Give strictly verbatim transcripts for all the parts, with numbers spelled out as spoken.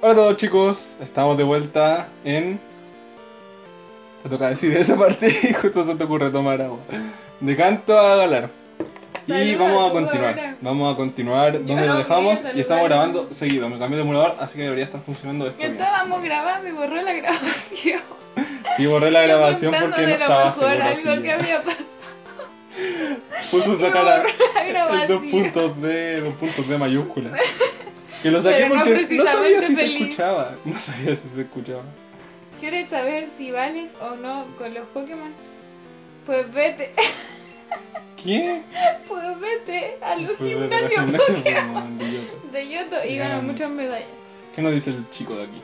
Hola a todos chicos, estamos de vuelta en... Te toca decir esa parte y justo se te ocurre tomar agua. De Canto a Galar. Y Saluda vamos a tú continuar, ahora. vamos a continuar donde no lo dejamos quería y estamos saludar. grabando seguido. Me cambié de emulador, así que debería estar funcionando esto bien. Estábamos grabando y borró la grabación. Sí, borré la grabación Contando porque no de lo estaba mejor, seguro algo si que había pasado. puso Y esa cara borró la en grabación. dos puntos de, dos puntos de mayúscula. Que lo saqué Pero no porque no sabía precisamente si se feliz. escuchaba. No sabía si se escuchaba. ¿Quieres saber si vales o no con los Pokémon? Pues vete, ¿Qué? pues vete a los Pues, gimnasios gimnasio Pokémon Pokémon de Yoto. de Yoto y Ganan ganan mucho. muchas medallas. ¿Qué nos dice el chico de aquí?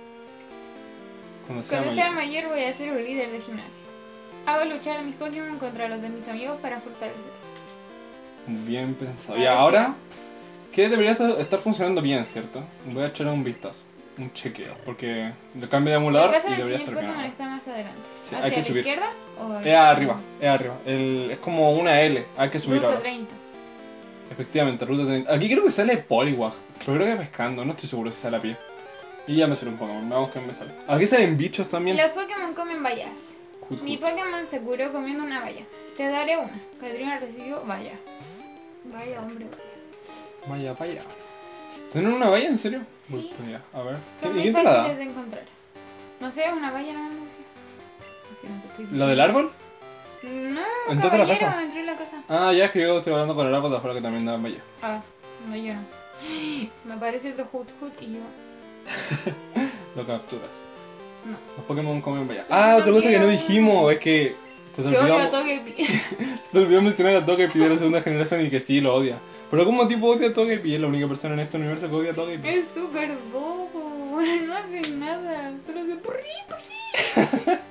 Cuando sea Cuando sea mayor. mayor voy a ser un líder de gimnasio. Hago luchar a mis Pokémon contra los de mis amigos para fortalecer. Bien pensado. A Y ver, ahora, que debería estar estar funcionando bien, ¿cierto? Voy a echar un vistazo, un chequeo, porque lo cambio de La emulador casa y del debería señor estar bien. Pokémon ahora. está más adelante. Sí, ¿Hacia hay que la subir. izquierda o Es arriba, es arriba. El, es como una L, hay que subir Ruta ahora. treinta. Efectivamente, ruta treinta. Aquí creo que sale Poliwag, pero creo que pescando, no estoy seguro si sale a pie. Y ya me sale un Pokémon, vamos que me sale. Aquí salen bichos también. Los Pokémon comen bayas. Cool, Mi cool. Pokémon se curó comiendo una baya. Te daré una. Catrina recibió baya. Vaya, hombre, vaya. Vaya, vaya. ¿Tienen una valla en serio? Sí. Uy, pues ya, a ver. Son ¿Y muy quién te la fáciles da? de encontrar. No sé, una valla no me decía. No sé, no te estoy ¿Lo diciendo. del árbol? No, Entrate a la caballero, casa. entré en la casa. Ah, ya es que yo estoy hablando con el árbol de afuera que también da valla. Ah, no, yo no. Me aparece otro Hoot Hoot y yo. Lo capturas. No. Los Pokémon comen valla. No Ah, otra cosa que no quiero. dijimos es que se te Que odio a olvidó, Togepi. se te olvidó mencionar a Togepi de la segunda generación y que sí, lo odia. Por algún motivo odia a Togepi, es la única persona en este universo que odia a Togepi. Es súper bobo. No hace nada. Solo hace porri, porri.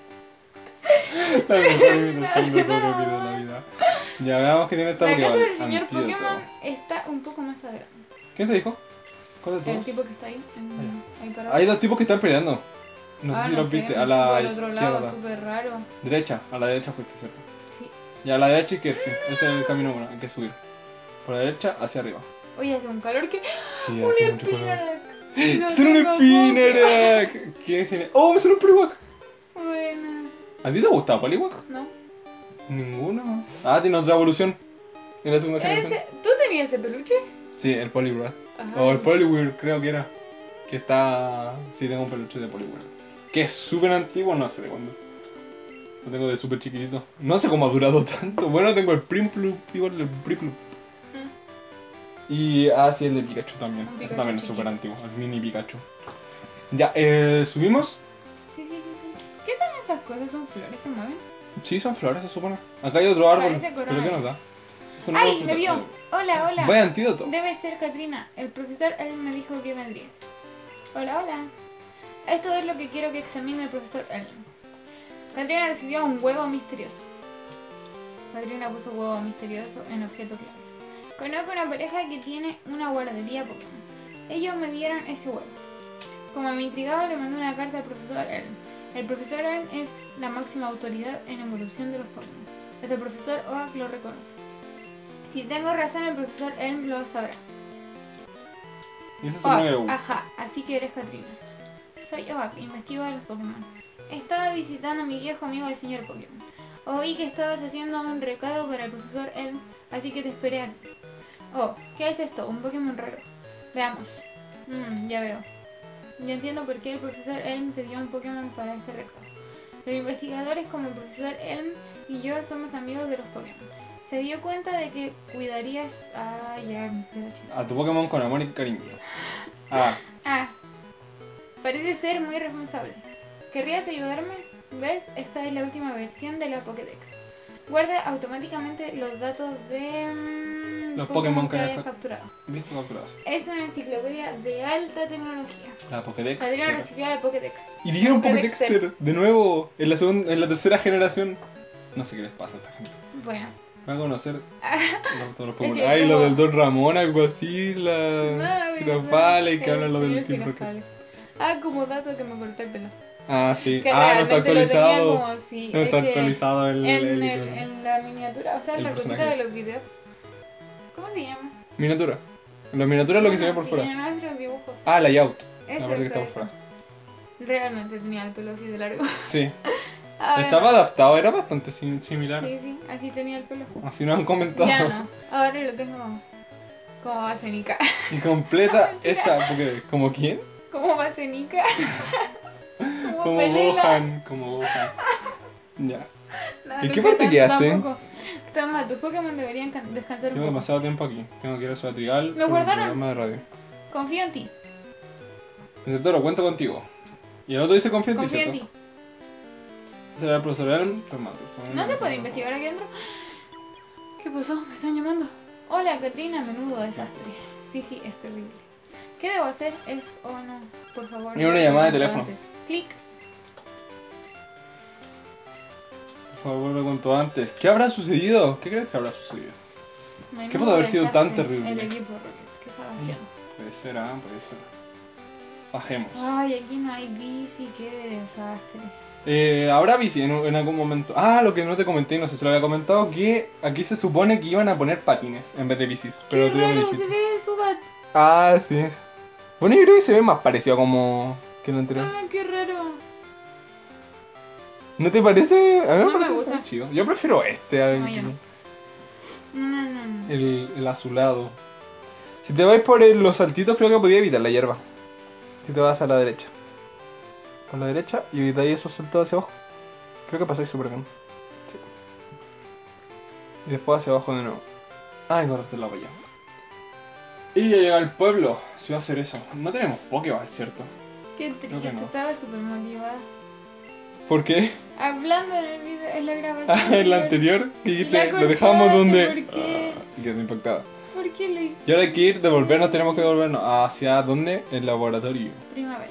La mejor imitación de Togepi de la vida. Ya veamos que tiene esta La casa Pokéball. del señor Antídoto. Pokémon está un poco más adelante. ¿Quién te dijo? ¿Cuál de El todos? tipo que está ahí. en- ahí parado. Hay dos tipos que están peleando. No sé Ah, si no los sé, viste. me A fui la al otro lado, izquierda. súper raro. Derecha, a la derecha fuiste, ¿cierto? Sí. Y a la derecha y que sí. Ese es el camino bueno, hay que subir. Por la derecha hacia arriba. Oye, hace un calor que. Sí, ¡Un hace mucho calor. Spinarak! No ¡Es un tengo Spinarak! ¡Qué genial! ¡Oh, me salió un Poliwag! boca. Buena. ¿A ti te gusta Poliwag? ¿No? Ninguno. Ah, tiene otra evolución. En la segunda generación. Ese, ¿tú tenías ese peluche? Sí, el Poliwrath. Ajá. O el Poliwhirl, creo que era. Que está... Sí, tengo un peluche de Poliwhirl. Que es súper antiguo, no sé de cuándo. Lo tengo de súper chiquitito. No sé cómo ha durado tanto. Bueno, tengo el Primplup, igual el Primplup. Y... Ah, sí, el de Pikachu también. Un Ese Pikachu también es chiquito. súper antiguo, el mini Pikachu. Ya, eh, ¿subimos? Sí, sí, sí, sí. ¿Qué son esas cosas? ¿Son flores? ¿Se mueven? Sí, son flores, se supone. Acá hay otro árbol. Parece corona. ¿Pero qué nos da? Eso no ¡Ay! nos ¡Me da. vio! Hola, hola. Vaya antídoto. Debe ser Katrina. El profesor él me dijo que vendrías. Hola, hola. Esto es lo que quiero que examine el profesor Ellen. Katrina recibió un huevo misterioso. Katrina puso huevo misterioso en objeto clave. Conozco una pareja que tiene una guardería Pokémon. Ellos me dieron ese huevo. Como me intrigaba, le mandé una carta al profesor Ellen. El profesor Ellen es la máxima autoridad en evolución de los Pokémon. Hasta el profesor Oak lo reconoce. Si tengo razón, el profesor Ellen lo sabrá. Y eso se mueve. Oak, ajá, así que eres Katrina. Soy Oak, investigo a los Pokémon. Estaba visitando a mi viejo amigo el señor Pokémon. Oí que estabas haciendo un recado para el profesor Elm, así que te esperé aquí. Oh, ¿qué es esto? Un Pokémon raro. Veamos. Mmm, ya veo. Ya entiendo por qué el profesor Elm te dio un Pokémon para este recado. Los investigadores como el profesor Elm y yo somos amigos de los Pokémon. Se dio cuenta de que cuidarías... Ah, ya, me quedé chica. A tu Pokémon con amor y cariño. Ah, Ah, parece ser muy responsable. ¿Querrías ayudarme? ¿Ves? Esta es la última versión de la Pokédex. Guarda automáticamente los datos de mm, Los Pokémon que que hayas hayas capturado. listo, capturados. Es una enciclopedia de alta tecnología. La Pokédex. Adriana recibió la Pokédex. Y dijeron Pokédexter. Pokédexter de nuevo en la segunda, en la tercera generación. No sé qué les pasa a esta gente. Bueno. Va a conocer los- todos los Pokémon. que Ay, lo como- del Don Ramón, algo así, No, la güey, Girafale, y que el hablan lo del señor Team Girafale. Rocket. Ah, como dato que me corté el pelo. Ah, sí. Que Ah, no está realmente lo tenía actualizado. como si- No es está que actualizado el, En, el el, icono. en la miniatura, o sea, en El la cosita personaje. de los videos. ¿Cómo se llama? Miniatura. La miniatura es lo que se ve por sí, fuera. en nuestros dibujos. Ah, layout. Eso, parte que eso, está por eso. fuera. Realmente tenía el pelo así de largo. Sí. Ahora Estaba no. adaptado, era bastante sim- similar. Sí, sí, así tenía el pelo. Así nos han comentado. Ya no. Ahora lo tengo como basenica. Y completa Mentira. esa, porque ¿como quién? Como basenica. Como, Como Pelela. Gohan, como Gohan. Ya. No, ¿En no qué sé parte tanto quedaste? Tampoco. Toma, tus Pokémon deberían can- descansar un Tengo poco. demasiado tiempo aquí. Tengo que ir a su trial. ¿Lo guardaron? Programa de radio. Confío en ti. El Toro, cuento contigo. Y el otro dice confía en ti, Confío en ¿cierto? ti. Será el profesor Elm. Toma, ¿No se puede investigar aquí adentro? ¿Qué pasó? Me están llamando. Hola, Katrina, menudo desastre. Sí, sí, es terrible. ¿Qué debo hacer? ¿Es o no? Por favor. Y una llamada de cuanto teléfono. antes. Clic. Por favor, lo cuanto antes. ¿Qué habrá sucedido? ¿Qué crees que habrá sucedido? Menudo puede haber sido tan desastre. terrible? El equipo Rocket. ¿Qué estaba haciendo? Puede ser, ah, puede ser. Bajemos. Ay, aquí no hay bici, qué desastre. Eh, habrá bici en, en algún momento. Ah, lo que no te comenté, no sé si lo había comentado, que aquí se supone que iban a poner patines en vez de bicis. Pero Qué tú ya me raro dijiste. se ve Subat. Ah, sí. Bueno, yo creo que se ve más parecido como que el anterior. Ah, qué raro. ¿No te parece? A mí me No me parece gusta. muy chido. Yo prefiero este al No, yo no. No, no, no, no. el, el azulado. Si te vais por el- los saltitos, creo que podía evitar la hierba. Si te vas a la derecha. Por la derecha y evitáis esos saltos hacia abajo. Creo que pasáis súper bien. Sí. Y después hacia abajo de nuevo. Ah, y correrte la valla. Y ya llega al pueblo. Si va a hacer eso. No tenemos Pokéball, ¿cierto? Qué Creo que triste, no. estaba súper motivada. ¿Por qué? Hablando en el video, en la grabación. Ah, en la anterior que Y dijiste, la lo dejamos cortaste, donde. ¿por qué? Ah, y quedé impactada. ¿Por qué lo hice? Y ahora hay que ir, devolvernos, tenemos que devolvernos. ¿Hacia dónde? El laboratorio. Primavera.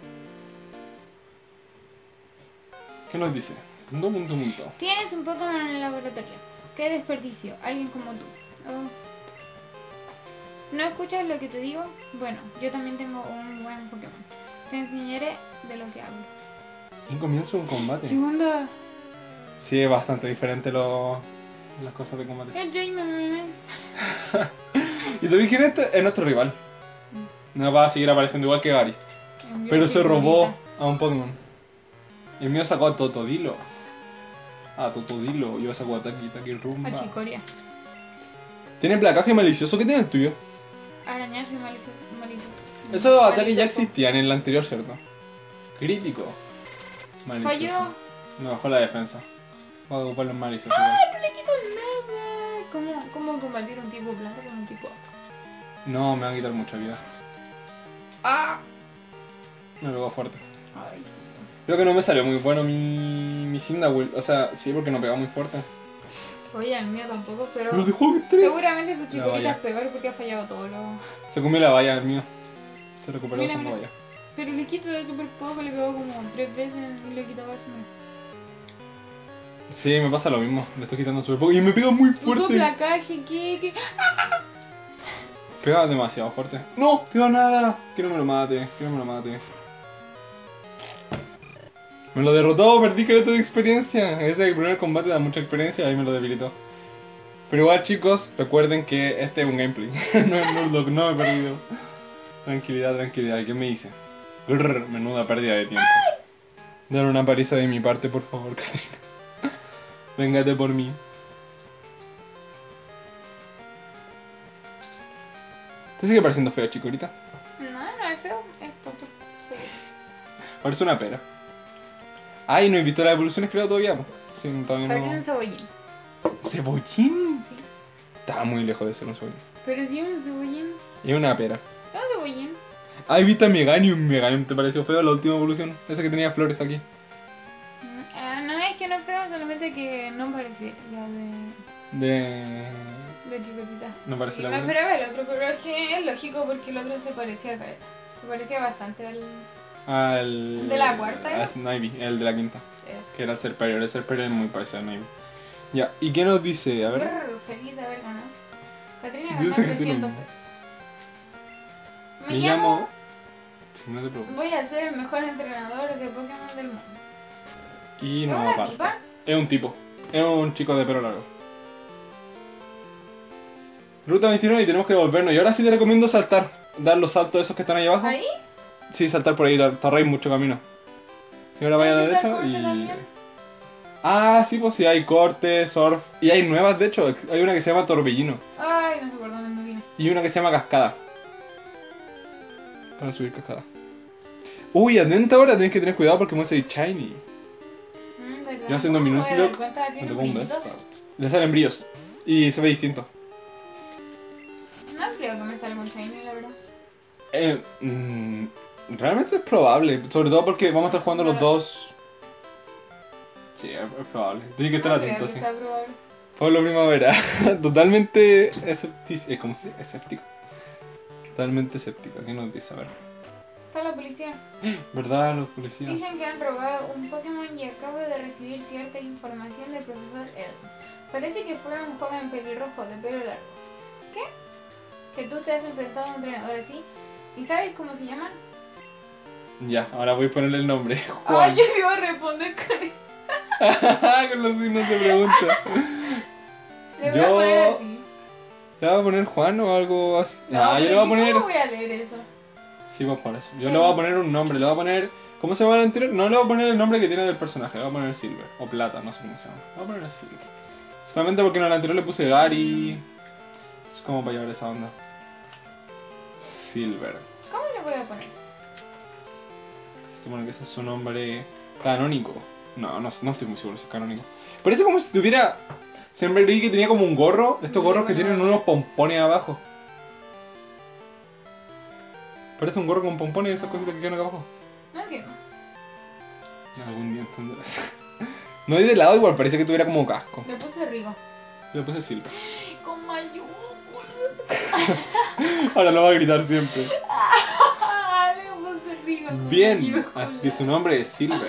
¿Qué nos dice? Punto, punto, punto. Tienes un Pokémon en el laboratorio. Qué desperdicio, alguien como tú. Oh. ¿No escuchas lo que te digo? Bueno, yo también tengo un buen Pokémon. Te enseñaré de lo que hablo. Y comienza un combate. ¿Qué onda? Sí, es bastante diferente lo, las cosas de combate. El Jaime. ¿Y sabéis quién es este? Es nuestro rival. No va a seguir apareciendo igual que Gary. Pero se robó a un Pokémon. El mío sacó a Totodilo. A Totodilo. Yo sacó a Taki Taki Rumba. A Chicoria. ¿Tiene placaje malicioso? ¿Qué tiene el tuyo? Arañazo y malicioso. malicioso. Esos ataques ya Malicioso. existían en el anterior, ¿cierto? Crítico. Malicioso. Falló. Me bajó la defensa. Voy a ocupar los maliciosos. ¡Ay, no le quito nada! ¿Cómo, ¿Cómo combatir un tipo planta con un tipo agua? No, me va a quitar mucha vida. ¡Ah! Me pegó fuerte. Ay. Creo que no me salió muy bueno mi, mi Cyndaquil. O sea, sí, porque no pega muy fuerte. Oye, el mío tampoco, pero... Pero dejó tres. Seguramente su La chicorita valla. es peor porque ha fallado todo lo... Se comió la valla el mío. Se recuperó Mira, usando mira. valla. Pero le quito de súper poco, le pegó como tres veces y le quitaba eso. Sí, me pasa lo mismo. Le estoy quitando súper poco. Y me pega muy Usó fuerte. placaje, ¿qué? ¿Qué? Pega demasiado fuerte. ¡No! ¡Quedó nada! Que no me lo mate. Que no me lo mate. Me lo derrotó, perdí caleta de experiencia. Ese primer combate da mucha experiencia, ahí me lo debilitó. Pero igual, chicos, recuerden que este es un gameplay. No es Murloc, no me he perdido. Tranquilidad, tranquilidad. ¿Y qué me dice? Grrr, menuda pérdida de tiempo. Dale una paliza de mi parte, por favor, Katrina. Véngate por mí. ¿Te sigue pareciendo feo, chico, ahorita? No, no es feo, es tonto. Sí. Parece una pera. Ay, no he visto las evoluciones creadas todavía. po. Sí, todavía Parece un no. cebollín. ¿Cebollín? Sí. Está muy lejos de ser un cebollín. Pero sí es un cebollín. Y una pera. Es un cebollín. Ay, viste a Meganium. Meganium, ¿te pareció feo la última evolución? Esa que tenía flores aquí. Mm, ah, no es que no es feo, solamente que no parecía ya de, De... de chiquitita. No parece Y la me buena. esperaba el otro, pero es que es lógico porque el otro se parecía a Careta. Se parecía bastante al... Ah, el... ¿El de la cuarta, Ah, era? es Snivy, el de la quinta. Eso. Que era el Serperior. El Serperior es muy parecido a Snivy. Ya, ¿y qué nos dice? A ver. Brr, feliz de haber ganado. Katrina ganó Dice que sí, trescientos no. pesos. Me llamo... Sí, no te preocupes. Voy a ser el mejor entrenador de Pokémon del mundo. Y ¿Es no una aparte. tipa? Es un tipo. Es un chico de pelo largo. Ruta veintinueve y tenemos que devolvernos. Y ahora sí te recomiendo saltar. Dar los saltos esos que están ahí abajo. ¿Ahí? Sí, saltar por ahí, te te ahorráis mucho camino. Y ahora vaya a la ¿Puedes derecha usar corte y... también? Ah, sí, pues sí, hay corte, surf. Y hay nuevas, de hecho. Hay una que se llama torbellino. Ay, no sé por dónde me vine. Y una que se llama cascada. Para subir cascada. Uy, atenta ahora, tenés que tener cuidado porque me ser shiny. Mm, ¿verdad? Yo haciendo mi ¿Cómo me voy a dar Nuzlocke, cuenta? me ¿Tiene tocó un brillitos? best part. Le salen brillos. Y se ve distinto. No creo que me salga un shiny, la verdad. Eh, mm, realmente es probable. Sobre todo porque vamos a estar jugando los dos. Sí, es, es probable. Tienes que estar No creo atento, que sí. sea probable. Pablo Primavera. Totalmente escéptico. ¿Cómo se dice? Escéptico. Totalmente escéptico. ¿Qué nos dice? A ver. Está la policía. ¿Verdad, los policías? Dicen que han robado un Pokémon y acabo de recibir cierta información del profesor Elm. Parece que fue un joven pelirrojo de pelo largo. ¿Qué? Que tú te has enfrentado a un entrenador así. ¿Y sabes cómo se llama? Ya, ahora voy a ponerle el nombre. Ay, Juan. yo le iba a responder con eso. Con los signos de pregunta. Le voy Yo- a poner así. ¿Le voy a poner Juan o algo así? No, Ah, yo le pero voy a poner... ¿cómo voy a leer eso? Sí, vamos por eso. Yo le voy a poner un nombre. Le voy a poner... ¿Cómo se llama el anterior? No le voy a poner el nombre que tiene del personaje. Le voy a poner Silver. O Plata, no sé cómo se llama. Le voy a poner Silver. Solamente porque en el anterior le puse Gary. Es como para llevar esa onda. Silver. ¿Cómo le voy a poner? Se supone que ese es su nombre canónico. No, no, no estoy muy seguro si es canónico. Parece como si tuviera... Siempre creí que tenía como un gorro. Estos Sí, gorros que bueno. tienen unos pompones abajo. Parece un gorro con pompones y esas cositas que quedan acá abajo. No entiendo. Algún día entenderás. No, y de lado igual, parece que tuviera como casco. Le puse Rigo. Le puse Silver. Con mayúsculas. Ahora lo va a gritar siempre. Le puse Rigo. con Bien, mayúsculas. así que su nombre es Silver.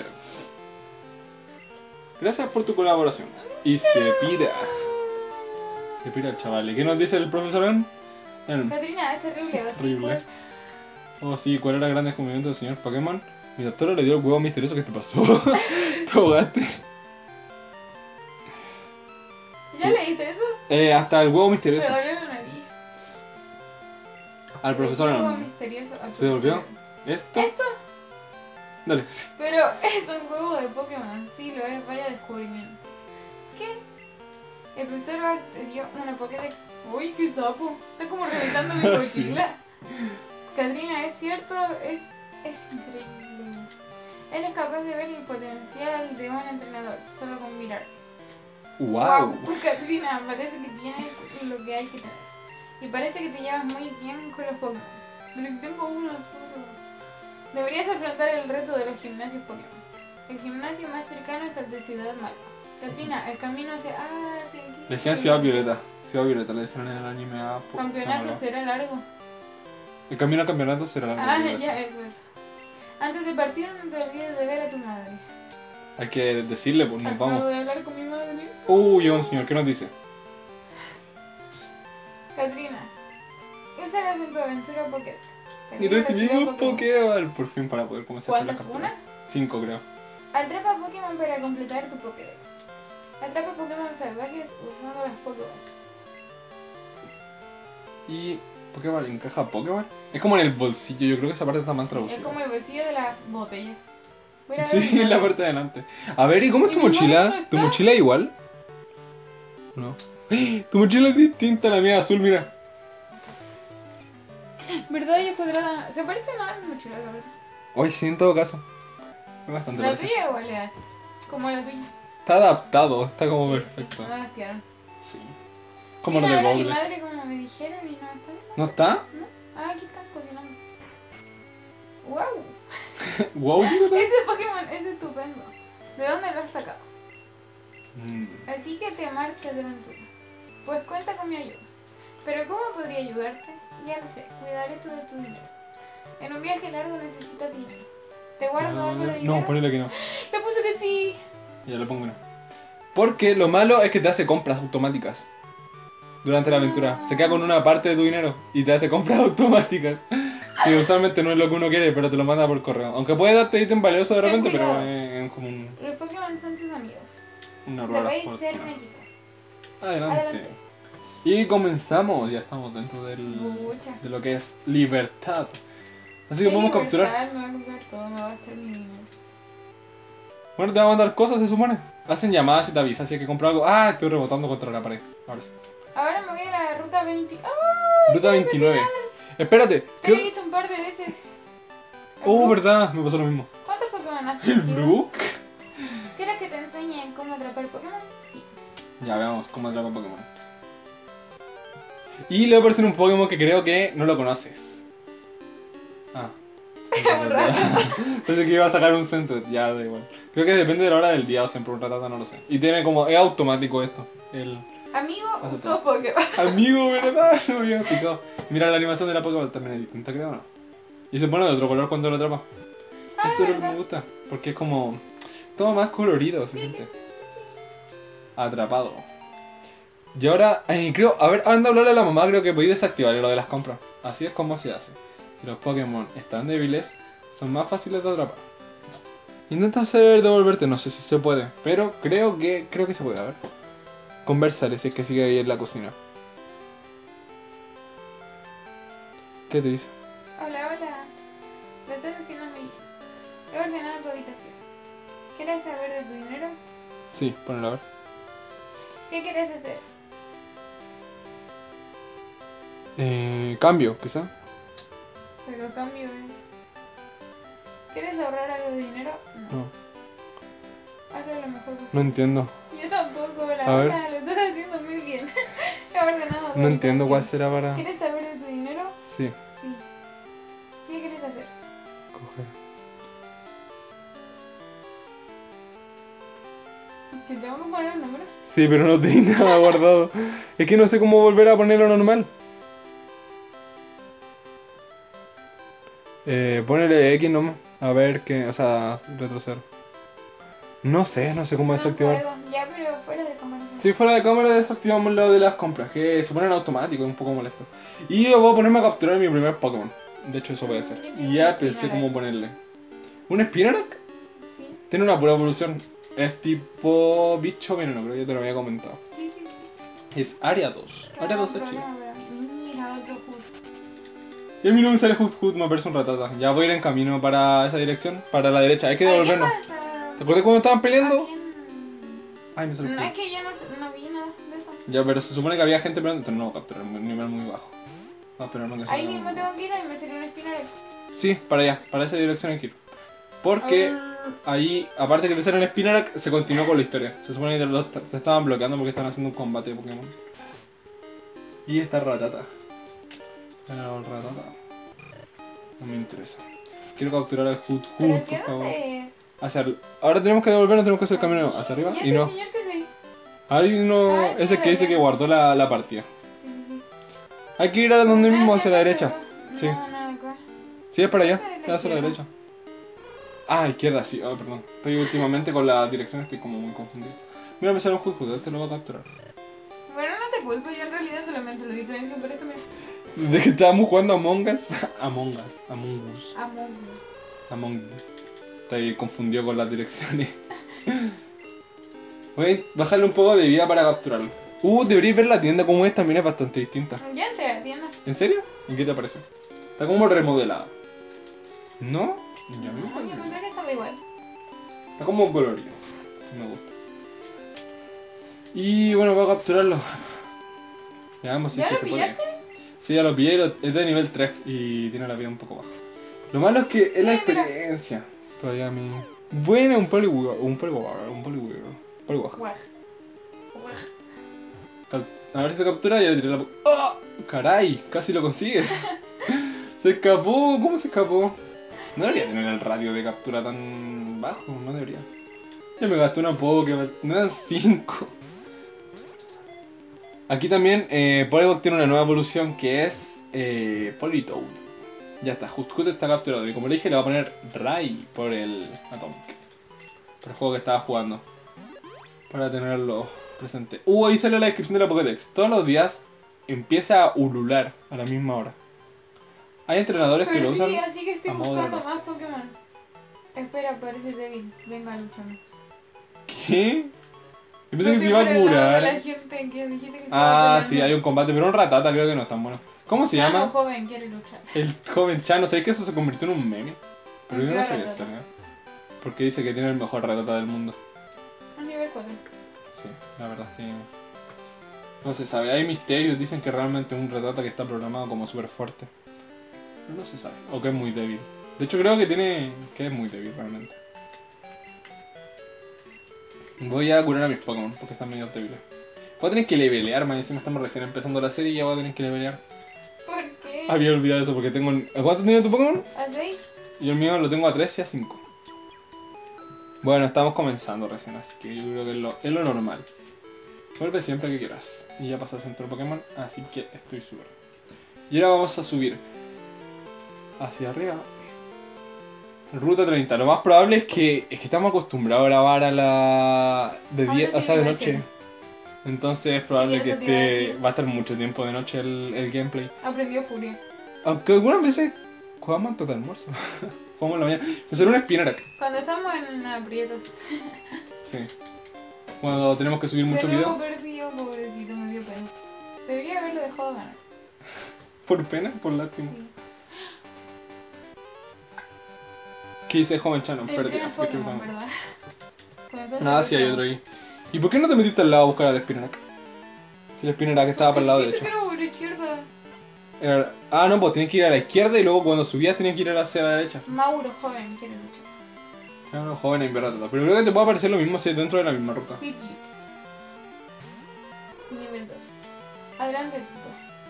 Gracias por tu colaboración. Y se pira. Se pira el chaval. ¿Y qué nos dice el profesor Elm? Elm. Catrina, es terrible. ¿O sí? Horrible. Oh, sí, ¿cuál era el gran descubrimiento del señor Pokémon? Mi doctora le dio el huevo misterioso que te pasó. Te ahogaste. ¿Ya leíste eso? Eh, hasta el huevo Me misterioso. dolió la nariz. Al profesor Algo Elm. misterioso. al ¿Se devolvió? profesor. ¿Esto? ¿Esto? Dale. Pero es un juego de Pokémon. Sí, lo es. Vaya descubrimiento. ¿Qué? El profesor Oak te dio una Pokédex. Uy, qué sapo. Está como reventando mi Sí. mochila. Catrina, es cierto, es, es increíble. Él es capaz de ver el potencial de un entrenador solo con mirar. ¡Wow! Catrina, parece que tienes lo que hay que tener. Y parece que te llevas muy bien con los Pokémon. Pero si tengo uno solo. Deberías afrontar el reto de los gimnasios Pokémon. El gimnasio más cercano es el de Ciudad Malva. Catrina, el camino hacia... Ah, hacia aquí. Le decían Ciudad Violeta. Ciudad Violeta le decían en el anime a Po- Campeonato Ciudad será largo. Malva. El camino al campeonato será largo. Ah, digo eso. ya, eso es. Antes de partir, no te olvides de ver a tu madre. Hay que decirle, pues nos Acabo vamos. de hablar con mi madre. Uh, llegó un señor, ¿qué nos dice? Catrina, úsalas en tu aventura Pokédex. Y recibimos Pokéball por fin para poder comenzar con la ¿Cuántas? captura. ¿Una? Cinco, creo. Atrapa Pokémon para completar tu Pokédex. Atrapa Pokémon salvajes usando las Pokéballs. Y Pokéball encaja Pokéball. Es como en el bolsillo, yo creo que esa parte está mal Es traducida. como el bolsillo de las botellas. Voy a ver Sí, mi en la mano. parte de adelante. A ver, ¿y cómo es ¿Y tu mi mano mochila? no ¿Tu está? mochila es igual? No. ¡Eh! Tu mochila es distinta a la mía azul, mira. ¿Verdad? Ella es cuadrada. Se parece más a mi mochila, la verdad. Hoy sí, en todo caso. Es bastante La parecido. tuya igual es así. Como la tuya. Está adaptado, está como Sí, perfecto. sí, no la espiaron. Sí. Como Mira, lo de ahora mi Google. madre como me dijeron y no están. ¿No está? ¿No? Ah, aquí están cocinando. ¡Wow! Wow, ¿qué Ese Pokémon es estupendo. ¿De dónde lo has sacado? Mm. Así que te marchas de aventura. Pues cuenta con mi ayuda. Pero ¿cómo podría ayudarte? Ya lo sé, cuidaré todo tu dinero. En un viaje largo necesitas dinero. ¿Te guardo algo de dinero? No, ponele que no. Le puso que sí. Ya le pongo que no. Porque lo malo es que te hace compras automáticas. Durante la aventura. Se queda con una parte de tu dinero y te hace compras automáticas. Que usualmente no es lo que uno quiere, pero te lo manda por correo. Aunque puede darte ítem valioso de Ten repente, pero cuidado. es como un, Los Pokémon son tus amigos. un error. Debéis por- ser un equipo. Adelante. Adelante. Y comenzamos. Ya estamos dentro del, Pucha. de lo que es libertad. Así que podemos capturar. Me va a comprar todo, me va a gastar mi dinero. Bueno, te va a mandar cosas, se supone. Hacen llamadas y te avisa si hay que comprar algo. Ah, estoy rebotando contra la pared. Ahora sí. Ahora me voy a la ruta veinte. ¡Ah! Ruta veintinueve. Espérate. Te he creo- visto un par de veces. Oh, Brook. verdad, me pasó lo mismo. ¿Cuántos Pokémon has ¿El elegido? Brook? ¿Quieres que te enseñe cómo atrapar Pokémon? Sí. Ya veamos cómo atrapa Pokémon. Y le voy a aparecer un Pokémon que creo que no lo conoces. Ah. Un Rattata. Pensé que iba a sacar un centro, ya da igual. Creo que depende de la hora del día o siempre un ratata, no lo sé. Y tiene como, es automático esto. El Amigo, Eso usó Pokémon. amigo, ¿verdad? No me había fijado. Mira, la animación de la Pokéball también es distinta, creo, ¿no? Y se pone de otro color cuando lo atrapa. Ah, Eso es lo que ¿verdad? me gusta. Porque es como todo más colorido, se siente. Atrapado. Y ahora, eh, creo, a ver, anda a hablarle a la mamá, creo que podéis desactivar lo de las compras. Así es como se hace. Si los Pokémon están débiles, son más fáciles de atrapar. Intenta hacer devolverte, no sé si se puede, pero creo que creo que se puede, a ver. Conversar, si es que sigue ahí en la cocina. ¿Qué te dice? Hola, hola. Lo estás haciendo muy bien. He ordenado tu habitación. ¿Quieres saber de tu dinero? Sí, ponelo a ver. ¿Qué quieres hacer? Eh, cambio, quizá. Pero cambio es... ¿Quieres ahorrar algo de dinero? No. No, Hazlo lo mejor posible. no entiendo. Yo tampoco, la A ver. verdad, lo estás haciendo muy bien. He ordenado tu No entiendo cuál habitación. será para... ¿Quieres saber de tu dinero? Sí, Sí. ¿Qué quieres hacer? coger. ¿Que tengo que poner el número? Sí, pero no tengo nada guardado. Es que no sé cómo volver a ponerlo normal. Eh, ponele X nomás. A ver qué, o sea, retroceder. No sé, no sé cómo desactivar. No puedo. Ya, pero fuera de cámara. Si fuera de cámara desactivamos lo de las compras, que se ponen automático, es un poco molesto. Y yo voy a ponerme a capturar mi primer Pokémon. De hecho eso puede ser. Y ya pensé cómo ponerle. ¿Un Spinarak? Sí, Tiene una pura evolución. Es tipo bicho veneno, creo que ya te lo había comentado. sí, sí, sí. Es Ariados. Ariados es chido. chido. Mira, otro Hood. Y a mí no me sale Hoot Hoot, me parece un ratata. Ya voy a ir en camino para esa dirección, para la derecha. Hay que Ay, ¿qué devolvernos. pasa? ¿Te acuerdas cuando estaban peleando? ¿A quién? Ay, me salió No, Hoot. es que yo no, sé- no vi nada de eso. Ya, pero se supone que había gente peleando. Entonces no, capturar un nivel muy bajo. Vamos a esperarnos que Ahí salga mismo un- tengo que ir y me salió un Spinarak. Sí, para allá, para esa dirección hay que ir. Porque ahí, aparte que te sale un Spinarak, se continuó con la historia. Se supone que los se estaban bloqueando porque estaban haciendo un combate de Pokémon. Y esta ratata. El ratata. No me interesa. Quiero capturar al Hoot ¿Pero Hoot, hacia por favor. dónde es? Hacia el- Ahora tenemos que devolvernos, tenemos que hacer el camino Aquí. hacia arriba. ¿Y Y este no. señor qué soy? Hay uno. Ah, ese Ese de que dice allá. que guardó la, la partida. Sí, sí, sí. Hay que ir a donde mismo, Ah, hacia la acá, derecha. acá. Sí. No, no, acá. Sí, es para allá. Esa es la Es hacia la izquierda. derecha. Ah, izquierda, sí. Oh, perdón. Estoy últimamente con la dirección, estoy como muy confundido. Mira, me sale un Hoot Hoot, este lo voy a capturar. Bueno, no te culpo, yo en realidad solamente lo diferencio por esto me... Desde que estábamos jugando Among Us. Among Us. Among Us. Amo. Among Us. Estoy confundido con las direcciones. Voy a bajarle un poco de vida para capturarlo. Uh, deberíais ver la tienda como es, también es bastante distinta. Ya entré a la tienda. ¿En serio? ¿Y qué te parece? Está como remodelada. ¿No? Ya me No, yo parece. encontré que estaba igual. Está como colorido. Eso me gusta. Y bueno, voy a capturarlo. Veamos si ¿Ya es que lo se puede. pillaste? Sí, ya lo pillé, lo- es de nivel tres y tiene la vida un poco baja. Lo malo es que es la Sí, mira. experiencia. Todavía mi... Bueno, un Poliwhirl, un Poliwhirl, un Poliwhirl. Poliwhirl. Guaj. Guaj. Cap- A ver si se captura y ya le tiré la... po- ¡Ah! ¡Caray! Casi lo consigues. Se escapó. ¿Cómo se escapó? No debería tener el radio de captura tan bajo, no debería. Ya me gasté una Pokéball, me dan cinco. Aquí también eh, Poliwag tiene una nueva evolución que es eh, Politoed. Ya está, Hoot Hoot está capturado y como le dije le voy a poner Rai por el Atomic. Por el juego que estaba jugando. Para tenerlo presente. Uh, ahí sale la descripción de la Pokédex. Todos los días empieza a ulular a la misma hora. Hay entrenadores que lo Perdí, usan... así que estoy a modo de buscando reloj. más Pokémon. Espera, parece débil. Venga, luchamos. ¿Qué? Yo pensé Me que te fui iba por a el lado de curar. la gente combate que dijiste que estaba Ah, sí, hay un combate, pero un ratata creo que no es tan bueno. ¿Cómo se Chano llama? joven quiere luchar. El joven Chano. ¿Sabes que eso se convirtió en un meme? Pero yo no ¿En sé qué eso, ratata? ¿no? Porque dice que tiene el mejor ratata del mundo. A nivel cuatro. Sí, la verdad es que... No se sabe. Hay misterios, dicen que realmente es un ratata que está programado como súper fuerte. Pero no se sabe. O que es muy débil. De hecho creo que tiene... que es muy débil realmente. Voy a curar a mis Pokémon porque están medio débiles. Voy a tener que levelear, más encima estamos recién empezando la serie y ya voy a tener que levelear. ¿Por qué? Había olvidado eso porque tengo... ¿A cuánto tiene tu Pokémon? ¿A seis? Y el mío lo tengo a tres y a cinco. Bueno, estamos comenzando recién, así que yo creo que es lo, es lo normal. Vuelve siempre que quieras. Y ya pasas centro Pokémon, así que estoy súper. Y ahora vamos a subir hacia arriba. Ruta treinta. Lo más probable es que es que estamos acostumbrados a grabar a la... de Ahora día, sí o sea, de me noche. parece. Entonces es probable Sí, que eso te iba a esté... decir. va a estar mucho tiempo de noche el, el gameplay. Aprendió furia. Aunque algunas veces jugamos antes de almuerzo. Jugamos en la mañana. Me salió un Spinarak. Cuando estamos en aprietos. Sí. Cuando tenemos que subir De muchos nuevo videos. perdido, pobrecito, me dio pena. Debería haberlo dejado ganar. Por pena, por lástima. Sí. ¿Qué dice joven Chano? El Perdí. tienes Pokémon, ¿verdad? Nada, sí hay otro ahí. ¿Y por qué no te metiste al lado a buscar al Spinarak? Si el Spinarak estaba para el lado derecho. Dijiste que era por la izquierda. Era- Ah, no, pues tenías que ir a la izquierda y luego cuando subías tenías que ir hacia la derecha. Mauro, joven, quiere luchar. Claro, joven en verdad. Pero creo que te puede aparecer lo mismo si es dentro de la misma ruta. Pidgey. Nivel dos. Adelante, puto.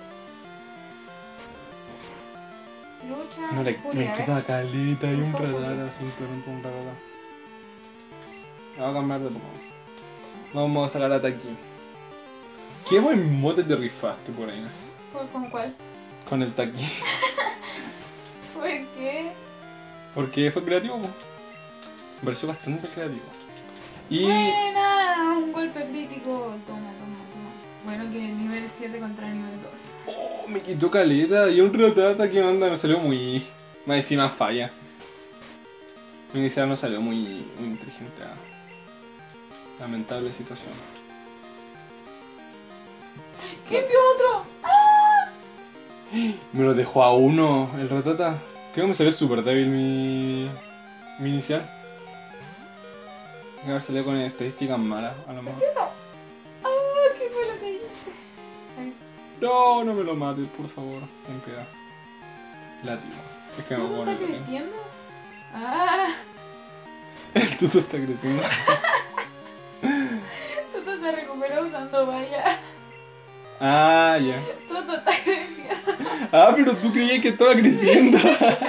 Lucha. No le Furia, me ¿ves? queda calita y un Uso furia. radar, simplemente un radar. Voy a cambiar de Pokémon. Vamos a sacar a Taki. Qué buen mote te rifaste por ahí, ¿no? ¿Con- ¿Con cuál? Con el Taki. ¿Por qué? Porque fue creativo, po. Me pareció bastante creativo. Y... Buena, un golpe crítico. Toma, toma, toma. Bueno, que nivel siete contra nivel dos. Oh, me quitó caleta y un ratata que onda me salió muy... Más encima falla. Mi inicial no salió muy, muy inteligente. ah. Lamentable situación. ¿Qué envió otro? Me lo dejó a uno el ratata. Creo que me salió súper débil mi... mi inicial. Debe haber salido con estadísticas malas, a lo mejor. ¿Qué eso? Ah, ¿qué fue lo que hice? Ay, No, no me lo mates, por favor. Ten piedad. Látigo. Es que me ¿Todo pone está también. creciendo? Ah, El tuto está creciendo. Toto se recuperó usando valla. Ah, ya. Toto está creciendo. Ah, pero tú creías que estaba creciendo.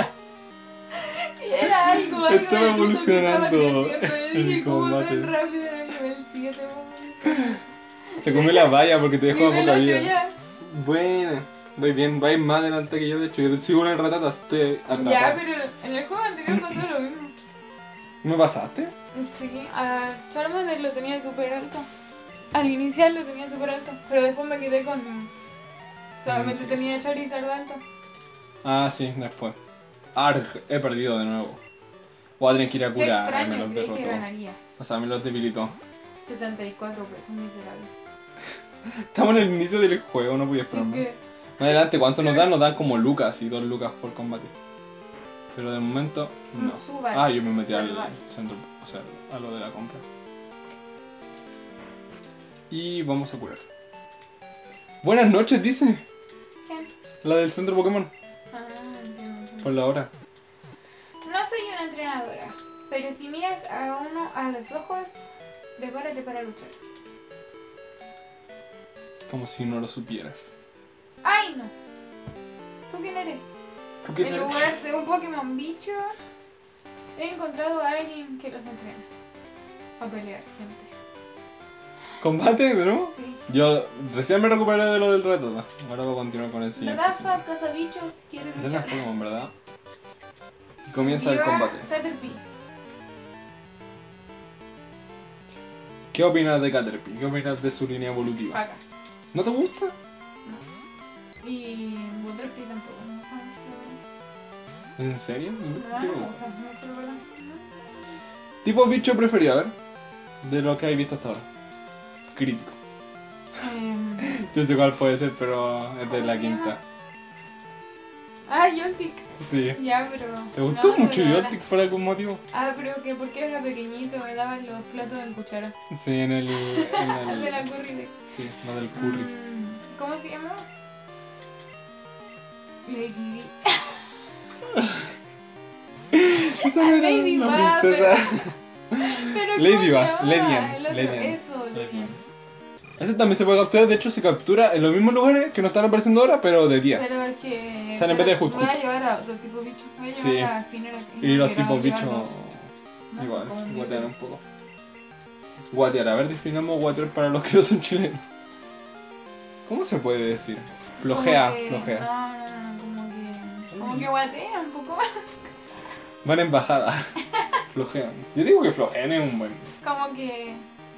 Y era algo, algo. Estaba de Toto que evolucionando estaba creciendo. Y el dije, ¿cómo combate. tan rápido era el nivel siete? Se comió la valla porque te dejó a Nivel poca ocho vida. ya. Buena. Voy bien, vais más adelante que yo, de hecho. Yo sigo en el ratata, estoy atrapado. Ya, pero en el juego anterior pasó lo mismo. ¿Me pasaste? Sí, a Charmander lo tenía súper alto. Al inicial lo tenía súper alto, pero después me quedé con... Solamente Sí, tenía Charizard alto. Ah, sí, después. Arg, he perdido de nuevo. Voy a tener que ir a Qué curar, me extraño, los creí que derrotó. ganaría. O sea, me los debilitó. sesenta y cuatro pesos miserables. Estamos en el inicio del juego, no podía ¿Y esperar más. qué? Más adelante, ¿cuánto nos dan? Nos dan como lucas y dos lucas por combate. Pero de momento, Un no. Subaru Ah, yo me metí al salvaje. centro, o sea, a lo de la compra. Y vamos a curar. Buenas noches, dice. ¿Quién? La del centro Pokémon. Ah, entiendo, entiendo. Por la hora. No soy una entrenadora, pero si miras a uno a los ojos, prepárate para luchar. Como si no lo supieras. ¡Ay, no! ¿Tú quién eres? ¿Tú qué En tal? lugar de un Pokémon bicho, he encontrado a alguien que los entrena. A pelear, gente. ¿Combate de nuevo? Sí. Yo recién me recuperé de lo del reto, ¿no? Ahora voy a continuar con el siguiente. Rafa, cazabichos, quiere Ya luchar. es Pokémon, ¿verdad? Y comienza el Viva combate. Caterpie. ¿Qué opinas de Caterpie? ¿Qué opinas de su línea evolutiva? Paca. ¿No te gusta? No. Y Butterfree tampoco me gusta mucho. ¿En serio? ¿En No, serio? no me gusta mucho, la verdad. ¿Tipo bicho preferido? A ver. De lo que hay visto hasta ahora. Crítico. Em, Yo sé cuál puede ser, pero es de ¿Cómo la se llama? quinta. Ah, Yoltik. Sí. Ya, pero. ¿Te gustó no, mucho pero la- Yoltik por algún motivo? Ah, pero que porque era pequeñito, me daban los platos en cuchara. Sí, en el. En De la el curry de. sí, no del curry. Mm, ¿Cómo se llama? Lady Di. Esa no era Lady la Баг, princesa. Pero ¿cómo Lady se Баг, llama? Ledian, El otro, Ledian. Eso, Ledian. Ese también se puede capturar, de hecho se captura en los mismos lugares que no están apareciendo ahora, pero de día. Pero es que. O sea, en vez de pero Hoot voy a Hoot. llevar a otro tipo de bicho. Voy a Sí. llevar a Spinner aquí. Y los no quiero tipos bichos llevarlos. No, igual, son como guatean muy- un poco. Guatear, a ver, definamos guatear para los que no son chilenos. ¿Cómo se puede decir? Flojea, como que- flojea. No, no, no, como que. Como que guatea un poco más. Van en bajada. Flojean. Yo digo que flojean es un buen. Como que.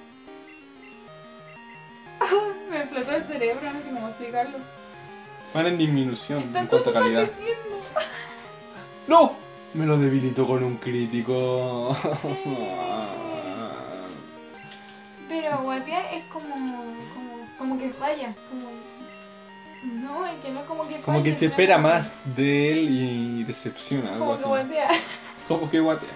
Me explotó el cerebro, no sé cómo explicarlo. Van en disminución ¿Qué en tanto cuanto a tú estás calidad. diciendo? ¡No! Me lo debilitó con un crítico. Pero guatear es como, como, como que falla, como... No, es que no es como que falla. Como que se sino espera como- más de él y decepciona, algo Como así. que guatea. Como que guatea.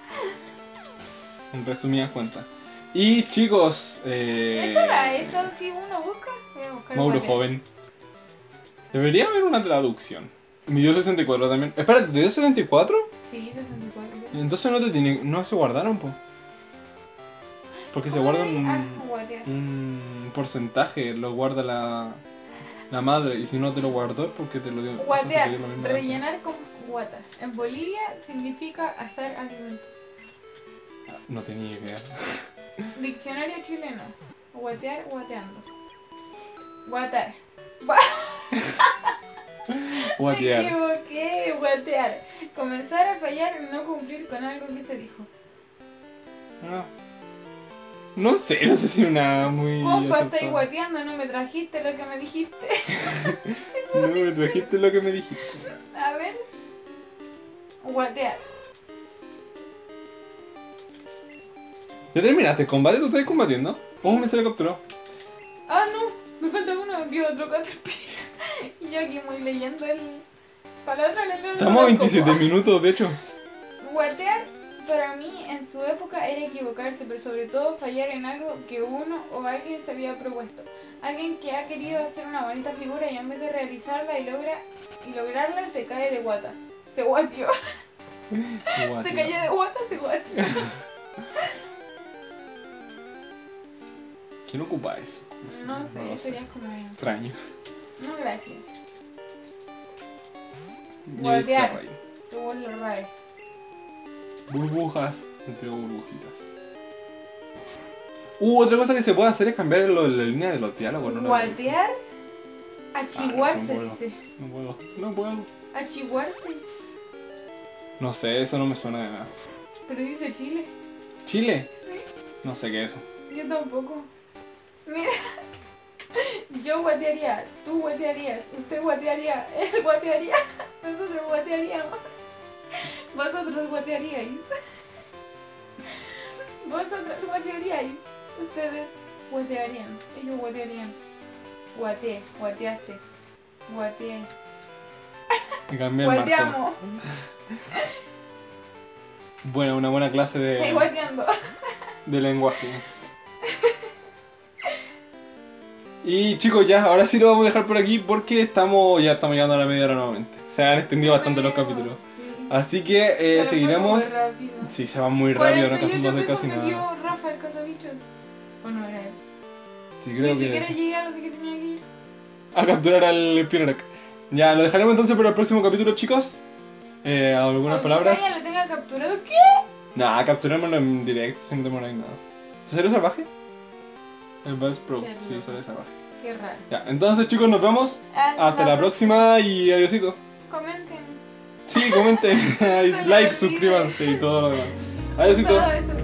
En resumidas cuentas. Y chicos, eh... ¿Qué era eso? Si uno busca, voy a buscar Mauro guatear. joven. Debería haber una traducción. Midió sesenta y cuatro también. Espera, ¿de sesenta y cuatro? Sí, sesenta y cuatro. Entonces no te tiene, no se guardaron, po. Porque se guarda un, Ah, guatear. un porcentaje, lo guarda la, la madre. Y si no te lo guardó es porque te lo dio. Guatear, te dio lo mismo rellenar con guata. En Bolivia significa hacer alimentos. antes. No tenía idea. Diccionario chileno. Guatear, guateando. Guatar. Me Guatear. equivoqué, guatear. Comenzar a fallar y no cumplir con algo que se dijo. Ah. No sé, no sé si una muy. Compa, estáis acertada. guateando, no me trajiste lo que me dijiste. No me trajiste lo que me dijiste. A ver. Guatear. ¿Ya terminaste el combate? ¿Tú estás combatiendo? Oh, me se le capturó. Ah, no, me falta uno, me envió otro Caterpillar. Y yo aquí muy leyendo el. Para la otra le leo el Estamos a veintisiete horóscopo. minutos, de hecho. Guatear, para mí, en su época era equivocarse, pero sobre todo fallar en algo que uno o alguien se había propuesto. Alguien que ha querido hacer una bonita figura y en vez de realizarla y logra y lograrla, se cae de guata. Se guateó. Se Guatear. cayó de guata, se guateó. ¿Quién ocupa eso? No lo sé, sería como... Extraño. No, gracias. Y Guatear. estaba ahí. Según los R A E. Burbujas entre burbujitas. Uh, otra cosa que se puede hacer es cambiar lo- la línea de los diálogos, ¿no? Guatear, Ah, no achiguarse, puedo. dice. No puedo, no puedo. Achiguarse. No sé, eso no me suena de nada. Pero dice Chile. ¿Chile? Sí. No sé qué es eso. Yo tampoco. Mira. Yo guatearía, tú guatearías, usted guatearía, él guatearía, nosotros guatearíamos. Vosotros guatearíais. Vosotros guatearíais. Ustedes guatearían. Ellos guatearían. Guateé, guateaste. Guateé. Me cambié el marco. Guateamos. Bueno, una buena clase Estoy de, guateando. de lenguaje. Y chicos, ya, ahora sí lo vamos a dejar por aquí porque estamos ya estamos llegando a la media hora nuevamente. Se han extendido bastante los capítulos. Sí. Así que eh, Se lo seguiremos. paso muy rápido. Sí, se va muy rápido, no alcanzamos a hacer pesos casi me nada. dio Rafa el cazabichos. ¿O no era él? Sí, creo Ni que siquiera sí. llegué a lo que tenía que ir. A capturar al Spinnerak. Ya, lo dejaremos entonces para el próximo capítulo, chicos. Eh, ¿Algunas Aunque palabras? Saya lo tenga capturado, ¿qué? Nah, capturémoslo en directo sin demorar nada. ¿Te salió salvaje? El Bass Pro, Qué sí, loco. sale salvaje. Qué raro. Ya, entonces chicos, nos vemos. Hasta la próxima y adiosito. Comenten. Sí, comenten, Se like, olvide. suscríbanse y todo lo demás. Adiosito. Todo eso.